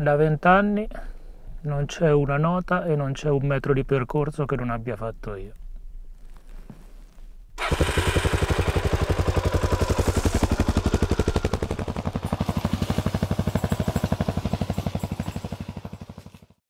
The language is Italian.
Da 20 anni non c'è una nota e non c'è un metro di percorso che non abbia fatto io.